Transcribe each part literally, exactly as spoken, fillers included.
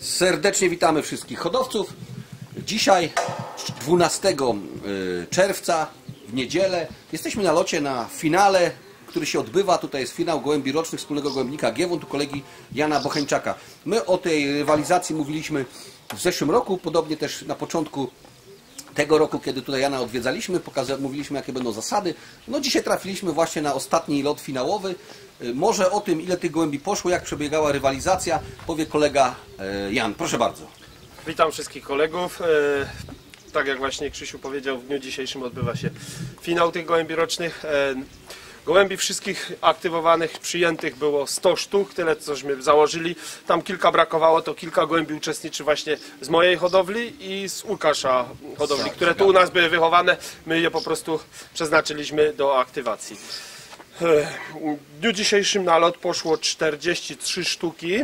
Serdecznie witamy wszystkich hodowców. Dzisiaj dwunastego czerwca w niedzielę jesteśmy na locie na finale, który się odbywa. Tutaj jest finał gołębi rocznych wspólnego gołębnika Giewont, tu kolegi Jana Bocheńczaka. My o tej rywalizacji mówiliśmy w zeszłym roku, podobnie też na początku tego roku, kiedy tutaj Jana odwiedzaliśmy, mówiliśmy, jakie będą zasady. No dzisiaj trafiliśmy właśnie na ostatni lot finałowy. Może o tym, ile tych gołębi poszło, jak przebiegała rywalizacja, powie kolega Jan. Proszę bardzo. Witam wszystkich kolegów. Tak jak właśnie Krzysiu powiedział, w dniu dzisiejszym odbywa się finał tych gołębi rocznych. Gołębi wszystkich aktywowanych, przyjętych było sto sztuk, tyle cośmy założyli. Tam kilka brakowało, to kilka gołębi uczestniczy właśnie z mojej hodowli i z Łukasza hodowli, które tu u nas były wychowane. My je po prostu przeznaczyliśmy do aktywacji. W dniu dzisiejszym na lot poszło czterdzieści trzy sztuki.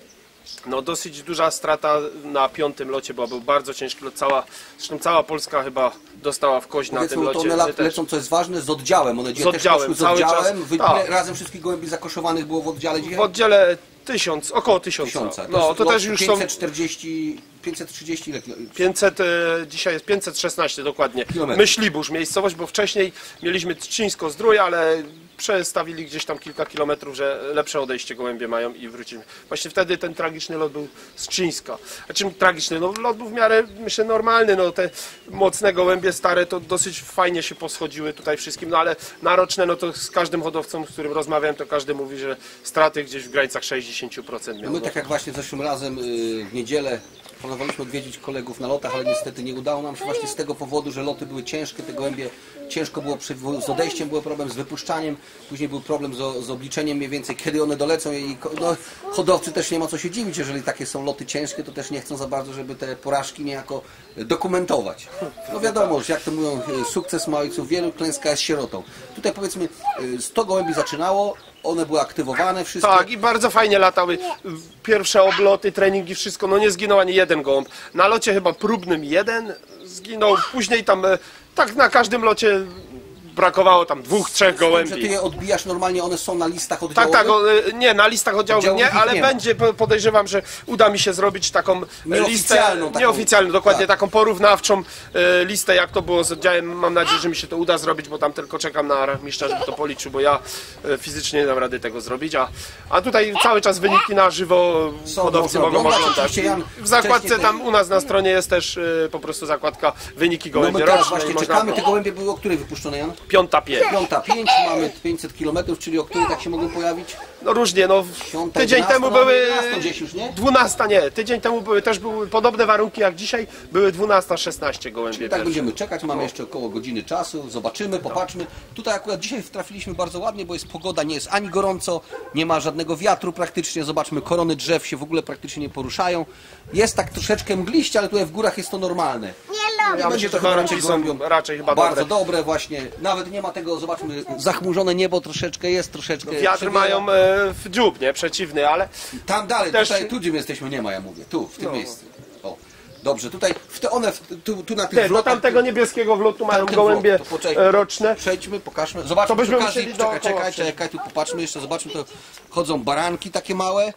No dosyć duża strata na piątym locie, bo był bardzo ciężki lot. Cała, zresztą cała Polska chyba dostała w kość na tym locie. To one lecą, co jest ważne, z oddziałem. One z oddziałem, też z oddziałem. Czas, Wy, tak. Razem wszystkich gołębi zakoszowanych było w oddziale dzisiaj? W oddziale tysiąc, około tysiąca. tysiąca. No to też już pięćset czterdzieści, pięćset trzydzieści ile? pięćset, dzisiaj jest pięćset szesnaście dokładnie. Kilometrów. Myślibórz miejscowość, bo wcześniej mieliśmy Trzcińsko-Zdrój, ale przestawili gdzieś tam kilka kilometrów, że lepsze odejście gołębie mają i wrócimy. Właśnie wtedy ten tragiczny lot był z Trzcińska. A czym tragiczny? No lot był w miarę, myślę, normalny. No te mocne gołębie stare to dosyć fajnie się poschodziły tutaj wszystkim, no ale na roczne, no to z każdym hodowcą, z którym rozmawiałem, to każdy mówi, że straty gdzieś w granicach sześćdziesiąt procent miał. My tak jak właśnie zeszłym razem w niedzielę planowaliśmy odwiedzić kolegów na lotach, ale niestety nie udało nam się właśnie z tego powodu, że loty były ciężkie, te gołębie ciężko było przy, z odejściem, był problem z wypuszczaniem, później był problem z, z obliczeniem mniej więcej, kiedy one dolecą i no, hodowcy też nie ma co się dziwić, jeżeli takie są loty ciężkie, to też nie chcą za bardzo, żeby te porażki niejako dokumentować. No wiadomo, że jak to mówią, sukces ma ojców wielu, klęska jest sierotą. Tutaj powiedzmy sto gołębi zaczynało, one były aktywowane, wszystkie. Tak, i bardzo fajnie latały. Pierwsze obloty, treningi, wszystko. No nie zginął ani jeden gołąb. Na locie chyba próbnym jeden zginął. Później tam, tak na każdym locie brakowało tam dwóch, trzech gołębi. Że ty je odbijasz normalnie, one są na listach Tak, oddziałowych? tak, o, nie, na listach oddziałowych nie, ale nie będzie, podejrzewam, że uda mi się zrobić taką nieoficjalną, listę, taką, nieoficjalną, dokładnie tak. taką porównawczą e, listę, jak to było z oddziałem. Mam nadzieję, że mi się to uda zrobić, bo tam tylko czekam na mistrza, żeby to policzył, bo ja e, fizycznie nie dam rady tego zrobić, a, a tutaj cały czas wyniki na żywo Są, hodowcy można mogą oglądać. oglądać. Jan W zakładce wcześniej tam u nas na stronie jest też e, po prostu zakładka wyniki No gołębie my teraz roczne. właśnie Można... czekamy, te gołębie były o której wypuszczone, Jan? Piąta pięć. Piąta pięć, mamy pięćset kilometrów, czyli o której tak się mogą pojawić? No różnie, no Piąta, tydzień jedenasta, temu no, były jedenasta gdzieś już, nie? dwunasta, nie, tydzień temu były też były podobne warunki jak dzisiaj, były dwunasta szesnaście gołębie. Tak pierwsze. będziemy czekać, mamy jeszcze około godziny czasu, zobaczymy, popatrzmy. Tutaj akurat dzisiaj trafiliśmy bardzo ładnie, bo jest pogoda, nie jest ani gorąco, nie ma żadnego wiatru praktycznie, zobaczmy, korony drzew się w ogóle praktycznie nie poruszają. Jest tak troszeczkę mgliście, ale tutaj w górach jest to normalne. Ja myślę, będzie że to to raczej są raczej chyba bardzo dobre. dobre właśnie, nawet nie ma tego, zobaczmy, zachmurzone niebo troszeczkę jest, troszeczkę... Wiatr przewiera. mają e, w dziób, nie? Przeciwny, ale... Tam dalej, Też- tutaj, tu gdzie my jesteśmy, nie ma, ja mówię, tu, w tym No. miejscu. O, dobrze, tutaj, w te one, w, tu, tu na tych Nie, do wlotach... tamtego niebieskiego wlotu mają Tamten gołębie wlot, to poczekaj. e, roczne. Przejdźmy, pokażmy, zobaczmy To byśmy przy okazji, musieli czekaj, dookoła czekaj, przejść. czekaj, tu popatrzmy jeszcze, zobaczmy, to chodzą baranki takie małe.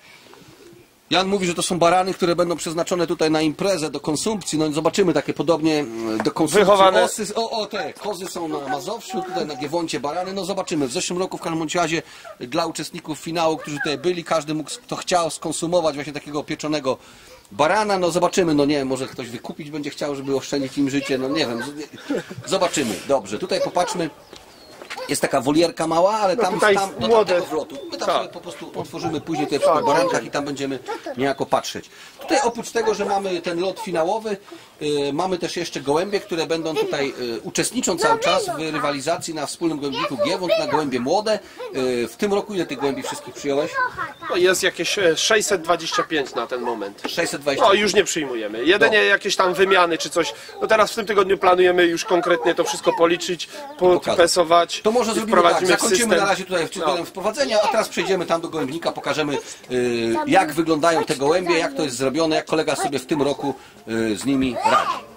Jan mówi, że to są barany, które będą przeznaczone tutaj na imprezę, do konsumpcji, no zobaczymy takie podobnie do konsumpcji. Wychowane. Osy, o, o, te kozy są na Mazowszu, tutaj na Giewoncie barany, no zobaczymy. W zeszłym roku w każdym bądź razie dla uczestników finału, którzy tutaj byli, każdy mógł, kto chciał skonsumować właśnie takiego pieczonego barana, no zobaczymy, no nie wiem, może ktoś wykupić będzie chciał, żeby oszczędzić im życie, no nie wiem, zobaczymy. Dobrze, tutaj popatrzmy. Jest taka wolierka mała, ale No tam, tutaj tam do młode. tamtego wlotu. My tam Tak. sobie po prostu otworzymy później te wszystkie Tak, barankach i tam będziemy niejako patrzeć. Tutaj oprócz tego, że mamy ten lot finałowy, y, mamy też jeszcze gołębie, które będą tutaj y, uczestniczą cały czas w rywalizacji na wspólnym gołębniku Giewont, na gołębie młode. Y, w tym roku ile tych gołębi wszystkich przyjąłeś? No jest jakieś e, sześćset dwadzieścia pięć na ten moment. sześćset dwadzieścia. No już nie przyjmujemy. Jedynie jakieś tam wymiany czy coś. No teraz w tym tygodniu planujemy już konkretnie to wszystko policzyć, podpesować. To może i zrobimy tak, wprowadzimy w zakończymy system. na razie tutaj w wprowadzenia, a teraz przejdziemy tam do gołębnika, pokażemy y, jak wyglądają te gołębie, jak to jest zrobione, jak kolega sobie w tym roku y, z nimi radzi.